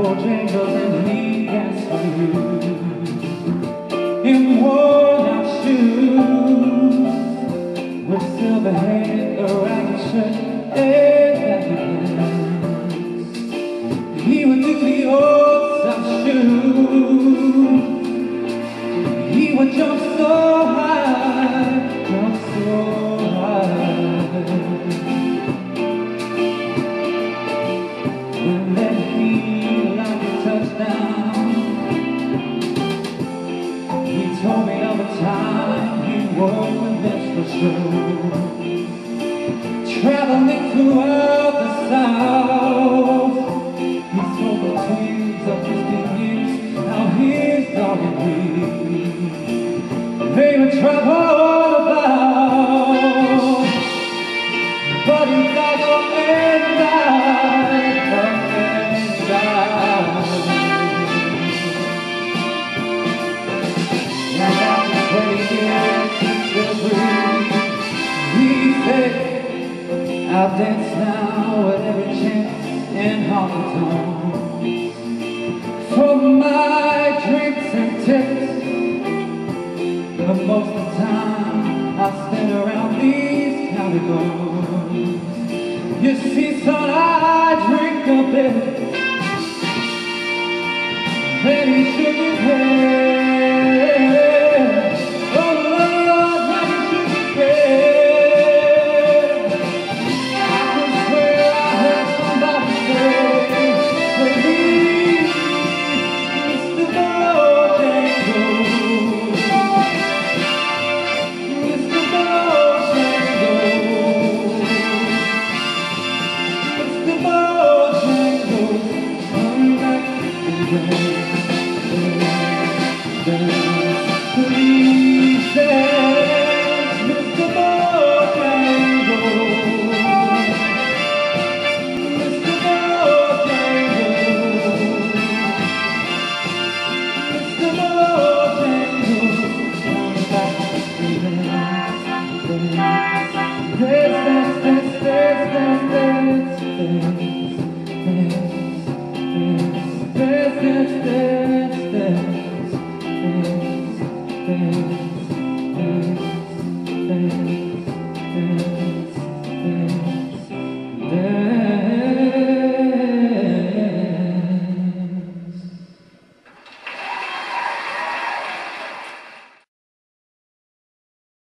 Bojangles and lean gas for you in worn-out shoes with silver hair, a ragged shirt, and baggy pants. He would do the old South shoe. He would jump so high, jump so high, and then he like a touchdown. He told me of a time he wore the best for sure, traveling throughout the South. He told the tales of his beginnings, how his dog and he, they would travel all about, but he died up and died, up and died. And after 20 years he still breathes. He said, I'll dance now at every chance in honky-tonks for my drinks and tips. But most of the time I spend around these county doors. You see, son, I drink a bit, then he shook his head. Oh Lord, how he shook his head. I could swear I heard somebody say, please, Mr. Bojangles, Mr. Bojangles, Mr. Bojangles, come back and dance, please dance, Mr. Bojangles, Mr. Bojangles, Mr. Bojangles, come back and dance, dance, dance, dance, dance, dance, dance, dance, dance, dance, dance, dance, dance, dance.